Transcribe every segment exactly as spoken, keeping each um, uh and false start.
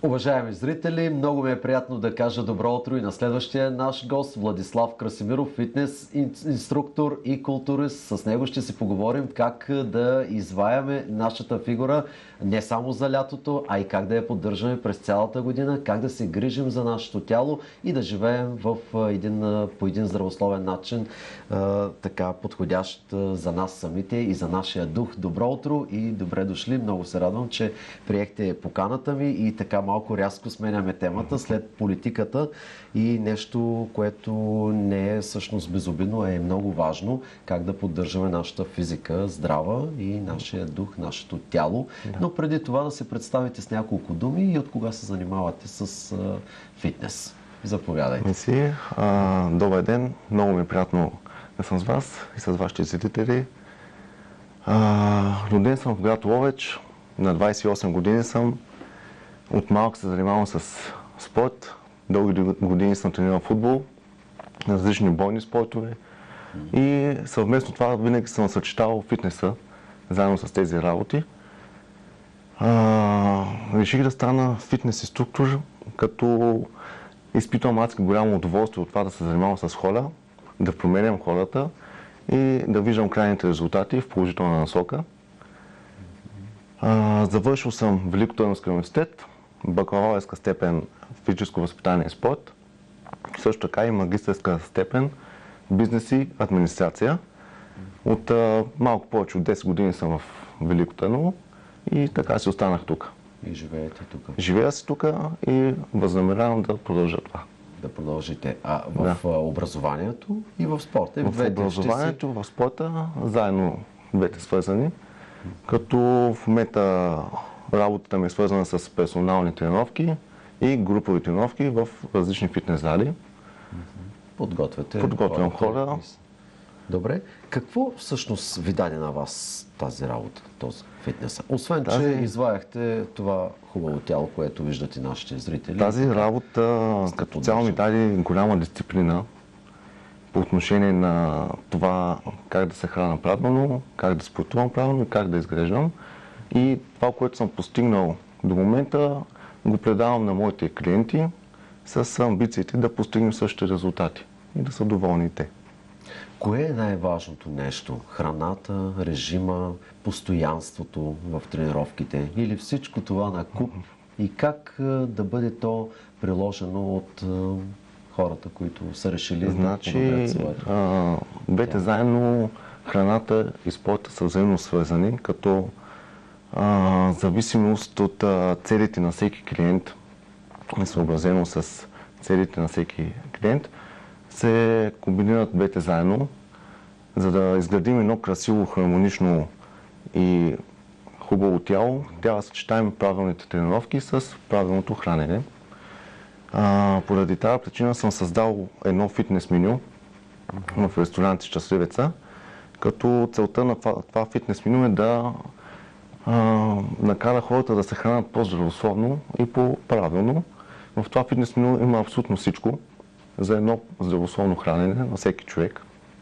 Уважаеми зрители, много ми е приятно да кажа добро утро и на следващия наш гост Владислав Красимиров, фитнес инструктор и културист. С него ще си поговорим как да изваяме нашата фигура не само за лятото, а и как да я поддържаме през цялата година, как да се грижим за нашето тяло и да живеем в един, по един здравословен начин, така подходящ за нас самите и за нашия дух. Добро утро и добре дошли. Много се радвам, че приехте поканата ми и така малко рязко сменяме темата след политиката и нещо, което не е всъщност безобидно, е много важно, как да поддържаме нашата физика здрава и нашия дух, нашето тяло. Да. Но преди това да се представите с няколко думи и от кога се занимавате с а, фитнес. Заповядайте. Миси, а, добър ден, много ми е приятно да съм с вас и с вашите зрители. А, роден съм в град Ловеч, на двадесет и осем години съм. От малък се занимавам с спорт. Дълги години съм тренирал футбол, различни бойни спортове. И съвместно това винаги съм съчетавал фитнеса, заедно с тези работи. А, реших да стана фитнес инструктор, като изпитвам адски голямо удоволствие от това да се занимавам с хора, да променям хората и да виждам крайните резултати в положителна насока. А, завършил съм Велико Търновски университет, бакалавърска степен физическо възпитание и спорт, също така и магистърска степен бизнес и администрация. От а, малко повече от десет години съм в Велико Търново и така си останах тук. И живеете тук? Живея си тук и възнамерявам да продължа това. Да продължите. А в да. образованието и в спорта? В образованието, си... в спорта, заедно двете свързани. Като в момента работата ми е свързана с персонални тренировки и групови тренировки в различни фитнес зали. Подготвяте? Подготвям хора. хора. Добре. Какво всъщност ви даде на вас тази работа, този фитнеса? Освен, тази... че изваяхте това хубаво тяло, което виждате нашите зрители. Тази работа като цяло ми даде голяма дисциплина по отношение на това как да се храня правилно, как да спортувам правилно и как да изглеждам. И това, което съм постигнал до момента, го предавам на моите клиенти с амбициите да постигнем същите резултати и да са доволни те. Кое е най-важното нещо? Храната, режима, постоянството в тренировките или всичко това на куп? И как да бъде то приложено от хората, които са решили значи, да подобрят своето? Двете заедно, храната и спорта са взаимно свързани, като а, зависимост от а, целите на всеки клиент, съобразено с целите на всеки клиент, се комбинират двете заедно, за да изградим едно красиво, хармонично и хубаво тяло. Трябва да съчетаем правилните тренировки с правилното хранене. А, поради тази причина съм създал едно фитнес меню в ресторант Щастливеца, като целта на това, това фитнес меню е да а, накара хората да се хранят по-здравословно и по-правилно. В това фитнес меню има абсолютно всичко за едно здравословно хранене на всеки човек.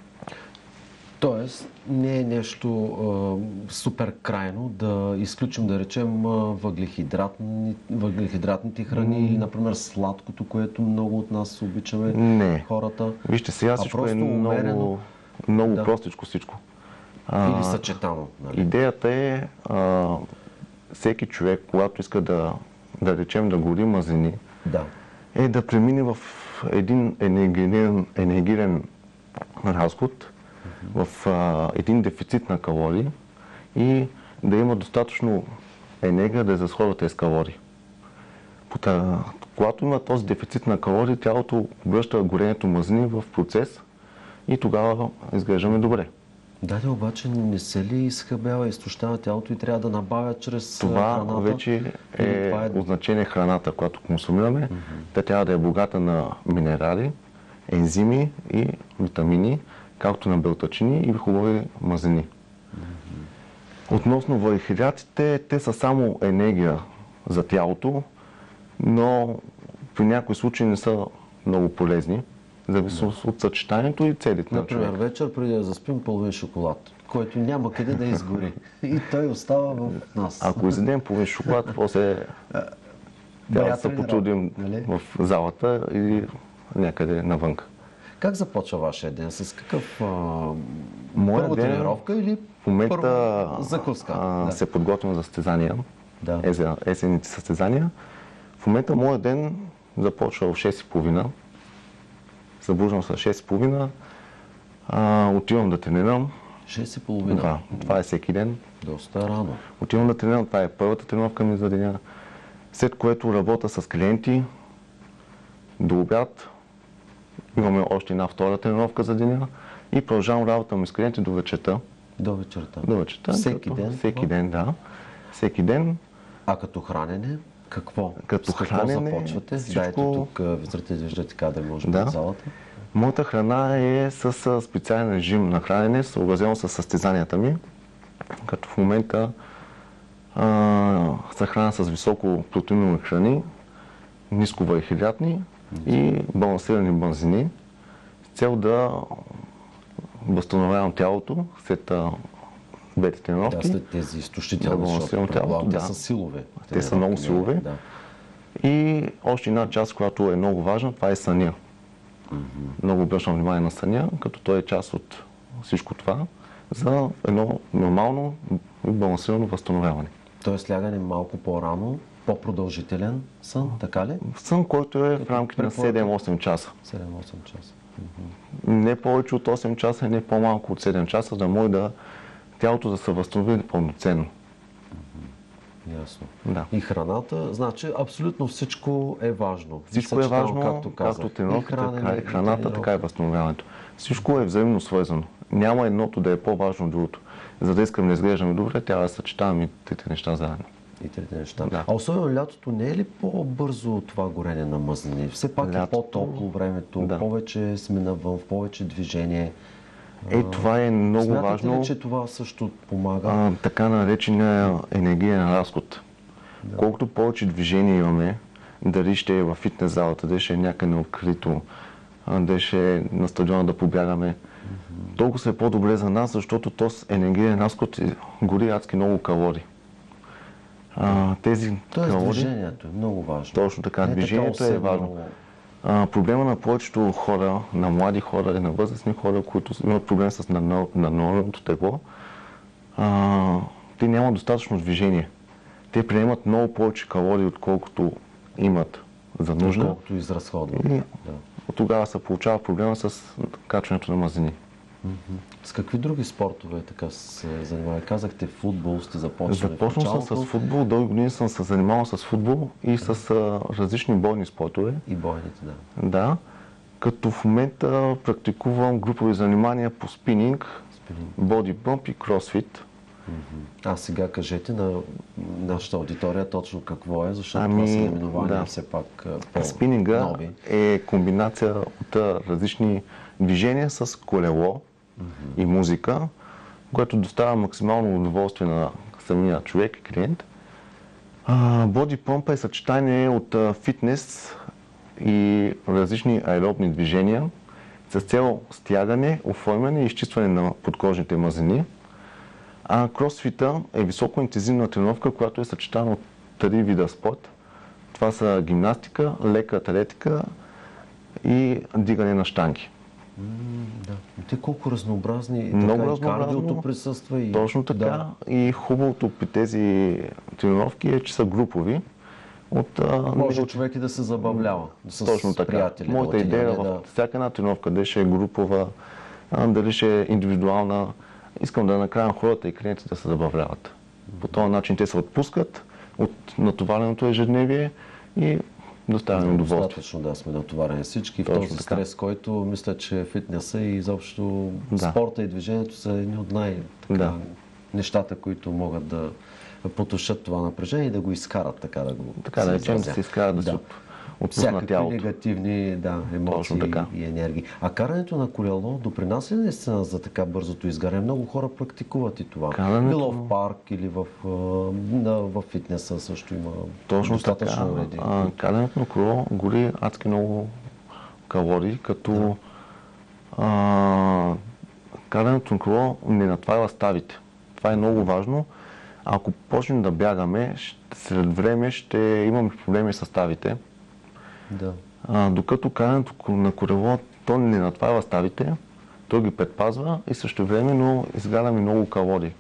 Тоест, не е нещо а, супер крайно да изключим, да речем, въглехидратни, въглехидратните храни mm. или, например, сладкото, което много от нас обичаме не. хората. Вижте, сега всичко е много, умерено, много да. простичко всичко. А, или съчетано. Нали? Идеята е а, всеки човек, когато иска да, да речем, да гори мазнини, да. е да премине в един енергиен, енергиен разход, в а, един дефицит на калории и да има достатъчно енергия да изразходва тези калории. Пота, когато има този дефицит на калории, тялото връща горенето мазнини в процес и тогава изглеждаме добре. Да, да, обаче не се ли изхабява, изтощава тялото и трябва да набавя чрез това храната? Това вече е, това е означение храната, която консумираме. Mm-hmm. Тя трябва да е богата на минерали, ензими и витамини, както на белтъчини и хубави мазнини. Mm-hmm. Относно въглехидратите, те са само енергия за тялото, но при някои случаи не са много полезни, зависимост от съчетанието и целите на човека. Например, вечер преди да заспим половин шоколад, който няма къде да изгори. И той остава в нас. Ако изядем половин шоколад, после трябва да се потрудим нали? в залата или някъде навън. Как започва вашия ден? С какъв... А... Моя първа ден, тренировка или в момента първа закуска? А, да. се подготвям за състезания, Да. есенните състезания. В момента моят ден започва в шест и половина. Събуждам се в шест и половина. А, отивам да тренирам. шест и половина? Да, това е всеки ден. Доста рано. Отивам да тренирам, това е първата тренировка ми за деня. След което работя с клиенти до обяд. Имаме още една втора тренировка за деня и продължавам работа ми с клиенти до вечерта. До вечерта? До вечерта. Всеки като, ден? Всеки ден, да. Всеки ден. А като хранене? Какво? Като с какво хранене, започвате? всичко... Дайте тук, зрителите виждате кадър, може би да. от залата. Моята храна е с специален режим на хранене, съобразено с състезанията ми, като в момента а, са храна с високо протеинови храни, ниско въглехидратни и балансирани бензини, с цел да възстановявам тялото след двете тренировки. Да, след тези изтощителни, да, защото предполагам, да. те са силове. Те са много силове. Да. И още една част, която е много важна, това е съня. Mm-hmm. Много обръщам внимание на съня, като той е част от всичко това, за едно нормално и балансирано възстановяване. Тоест лягане малко по-рано, по-продължителен сън, така ли? Сън, който е в рамките на седем-осем часа. седем-осем часа. Mm-hmm. Не повече от осем часа, не по-малко от седем часа, да може да тялото да се възстанови пълноценно. Ясно. Да. И храната, значи абсолютно всичко е важно. Всичко е важно, както, както тренировката, така и храната, и така и възстановяването. Всичко е взаимно свързано. Няма едното да е по-важно от другото. За да искам да изглеждаме добре, трябва да съчетаваме трите неща заедно. И трите неща. Да. А особено лятото не е ли по-бързо това горене на мъзнини? Все пак лятото, е по-топло времето, да. Повече сме навън, повече движение. Е, това е много Смятате важно. ли, че това също помага? А, така наречения енергиен разход. Да. Колкото повече движение имаме, дали ще е във фитнес залата, дали ще е някъде открито, дали ще е на стадиона да побягаме, mm-hmm. толкова е по-добре за нас, защото този енергиен разход гори адски много калории. А, тези Тоест калории... движението е много важно. Точно така, не движението така е важно. А, проблема на повечето хора, на млади хора и на възрастни хора, които имат проблем с наднорменото тегло, а, те нямат достатъчно движение. Те приемат много повече калории, отколкото имат за нужда. Отколкото изразходват. И да. от тогава се получава проблема с качването на мазнини. Mm-hmm. С какви други спортове така се занимавате? Казахте футбол, сте започнали. Започнал съм с футбол, дълги години съм се занимавал с футбол и с а, различни бойни спортове. И бойните, да. Да, като в момента практикувам групови занимания по спининг, спининг. бодипъмп и кросфит. Mm-hmm. А сега кажете на нашата аудитория точно какво е, защото ами, това са наименования да. все пак по-нови. Спининга е комбинация от различни движения с колело mm-hmm. и музика, което доставя максимално удоволствие на самия човек и клиент. Бодипъмп е съчетание от а, фитнес и различни аеробни движения с цел стягане, оформяне и изчистване на подкожните мазнини. А кросфита е високоинтензивна тренировка, която е съчетана от три вида спорт. Това са гимнастика, лека атлетика и дигане на щанги. Mm, да. Те колко разнообразни, много така разнообразно, и кардиото присъства. И... Точно така. Да. И хубавото при тези тренировки е, че са групови. От, може човек и да се забавлява с точно така. приятели. Моята да идея е да... в всяка една тренировка, дали ще е групова, дали ще е индивидуална, искам да накарам хората и клиентите да се забавляват. Mm-hmm. По този начин те се отпускат от натовареното ежедневие и доставяме удоволствие. Достатъчно да сме натоварени всички. Точно в този така. стрес, който мисля, че фитнеса и изобщо да. спорта и движението са едни от най- да. нещата, които могат да потушат това напрежение и да го изкарат, така да го Така да речем, да се изкарат да, да се отпусна тялото. негативни да, емоции и енергии. А карането на колело допринася ли наистина за така бързото изгаряне? Много хора практикуват и това. Карането... Било в парк или в, на, в фитнеса също има точно достатъчно уреди. А, карането на колело гори адски много калории, като да. а, карането на колело не натваря ставите. Това е много важно. Ако почнем да бягаме, след време ще имаме проблеми с ставите. Да. А, докато карането на колело, то не натварва ставите, той ги предпазва и същевременно изгаряме много калории.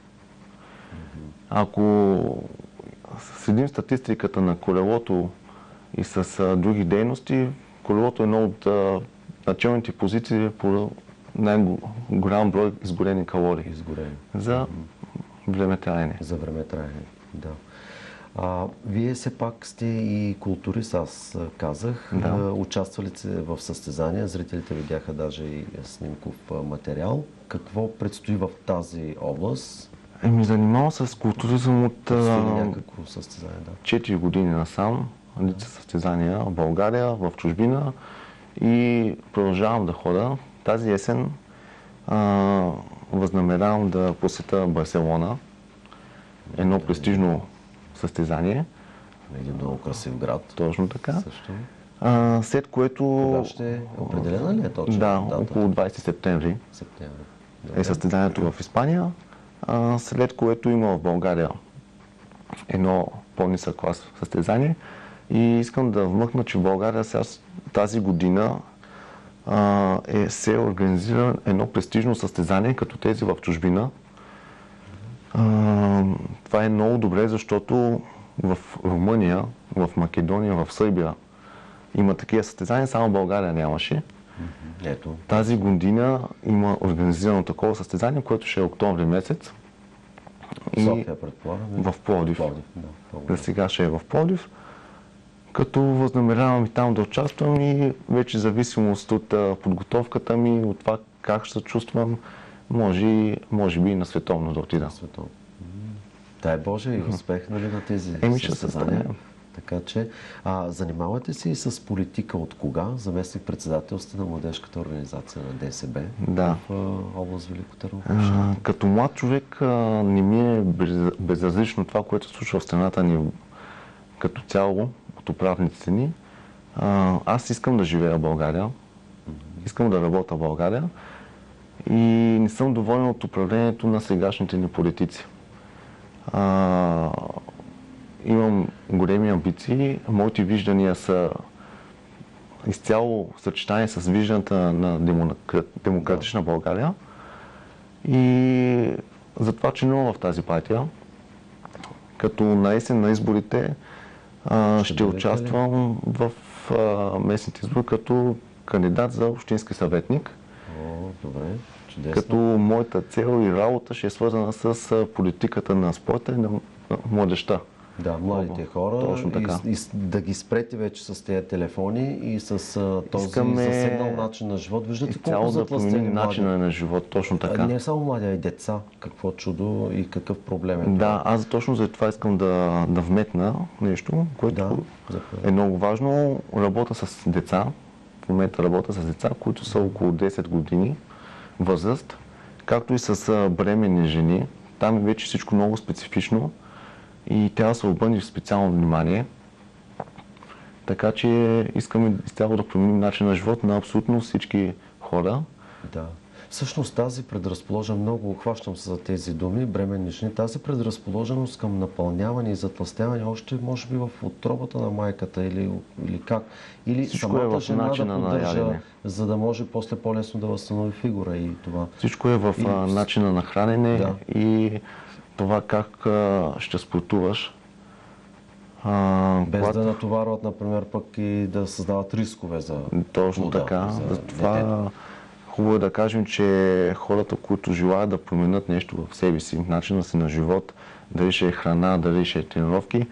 Ако следим статистиката на колелото и с а, други дейности, колелото е едно от а, началните позиции по най-голям брой изгорени калории. Изгорени. За време траене. За време траене, да. А, вие все пак сте и културист, аз казах. Да. Участвали сте в състезания, зрителите видяха даже и снимков материал. Какво предстои в тази област? Еми, занимавам се с културизъм от някакво състезание, да. четири години насам. Редица състезания в България, в чужбина и продължавам да хода. Тази есен а, възнамерявам да посетя Барселона. Едно престижно състезание. Един много красив град. Точно така. Също. А, след което... Кога ще е определена ли е точно? Да, дата? около двайсети септември Септември. е състезанието в Испания. А, след което има в България едно по-нисък клас състезание. И искам да вмъкна, че в България сега тази година а, е, се организира едно престижно състезание, като тези в чужбина. А, това е много добре, защото в Румъния, в Македония, в Сърбия има такива състезания, само в България нямаше. Ето. Тази година има организирано такова състезание, което ще е октомври месец. И София, предполагам. В Пловдив. Пловдив, да, За сега ще е в Пловдив. Като възнамерявам и там да участвам и вече зависимост от подготовката ми, от това как ще се чувствам, може, може би и на световно да отида. Световно. Дай Боже и успех, нали, на тези Еми, ще се състезания. стараем. Така че, а, занимавате се и с политика от кога? Заместник председателство на младежката организация на ДСБ Да. в а, област Велико Търново. А, като млад човек а, не ми е без, безразлично това, което се случва в страната ни като цяло, от управниците ни. А, аз искам да живея в България, искам да работя в България и не съм доволен от управлението на сегашните ни политици. А, имам големи амбиции, моите виждания са изцяло съчетани с виждането на демократична България и затова членувам в тази партия. Като на есен на изборите а, ще, ще участвам в а, местните избори като кандидат за общински съветник. О, добре, чудесно. Като моята цел и работа ще е свързана с а, политиката на спорта и на, на младежта. Да, младите хора. Точно така. И, и да ги спрете вече с тези телефони и с а, този Искаме засегнал начин на живот. Виждате колко цяло да затлъстени променим млади. начина на живот, точно така. А, не само млади, а и деца. Какво чудо и какъв проблем е. Да, аз точно за това искам да, да вметна нещо, което Да, е много важно. Работя с деца. В момента работя с деца, които са около десет години възраст, както и с а, бременни жени. Там е вече всичко много специфично и трябва да се обърне специално внимание. Така че искаме изцяло да променим начин на живот на абсолютно всички хора. Да. Всъщност тази предразположеност, много хващам се за тези думи, бременни жени, тази предразположеност към напълняване и затлъстяване още може би в утробата на майката или, или как? Или Всичко самата е в жена да начина на поддържа, ядене. за да може после по-лесно да възстанови фигура и това. Всичко е в И- а, начина на хранене Да. и това как а, ще спортуваш. А, Без когато- да натоварват, например, пък и да създават рискове за Точно плода, така. за Затова детето. хубаво е да кажем, че хората, които желаят да променят нещо в себе си, начина си на живот, дали ще е храна, дали ще е тренировки,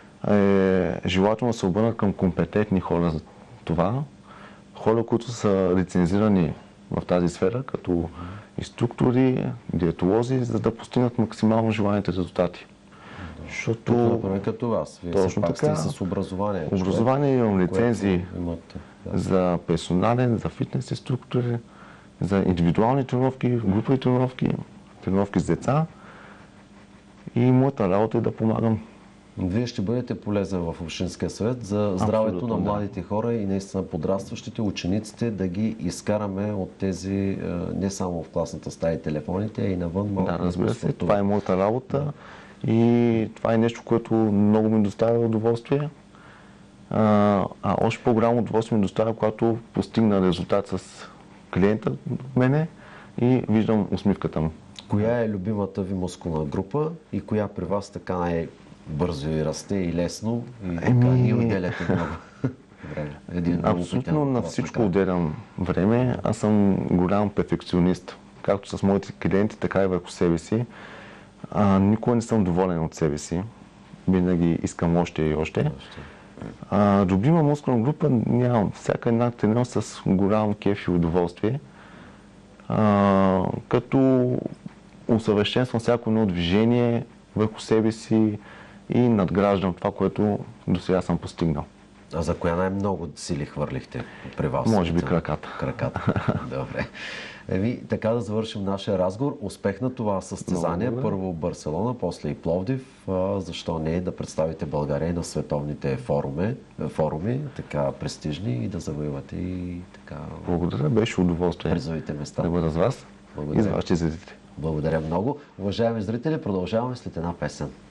е желателно да се обърнат към компетентни хора за това. Хора, които са лицензирани в тази сфера, като инструктори, диетолози, за да постигнат максимално желаните резултати. Защото Например, като вас. Вие Точно все пак така. сте с образование. образование имам човек, лицензии което имате. Да. за персонален, за фитнес инструктори, за индивидуални тренировки, групови тренировки, тренировки с деца. И моята работа е да помагам. Вие ще бъдете полезен в Общинския съвет за здравето Абсолютно, на да. младите хора и наистина подрастващите, учениците, да ги изкараме от тези, е, не само в класната стая и телефоните, а и навън малко. Да, разбира се, спортуват. това е моята работа И това е нещо, което много ми доставя удоволствие. А, а още по-голямо удоволствие ми доставя, когато постигна резултат с клиента от мене и виждам усмивката му. Коя е любимата ви мускулна група и коя при вас така най-бързо и расте и лесно и така Еми... ни отделяте много време? Един Абсолютно на всичко отделям време. Аз съм голям перфекционист, както с моите клиенти, така и върху себе си. А, никога не съм доволен от себе си. Винаги искам още и още. А, любима мускулна група нямам. Всяка една тренирам с голям кеф и удоволствие. А, като усъвършенствам всяко едно движение върху себе си и надграждам това, което до сега съм постигнал. А за коя най-много сили хвърлихте при вас? Може би краката. Краката. Добре. Еми, така да завършим нашия разговор. Успех на това състезание. Първо Барселона, после и Пловдив. А, защо не да представите България на световните форуми, форуми, така престижни и да завоювате и така... Благодаря, беше удоволствие. Призовите места. Да бъда с вас. Благодаря. И за вашите зрители. Благодаря много. Уважаеми зрители, продължаваме след една песен.